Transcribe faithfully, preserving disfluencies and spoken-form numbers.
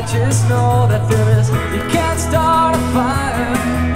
just know that there is, you can't start a fire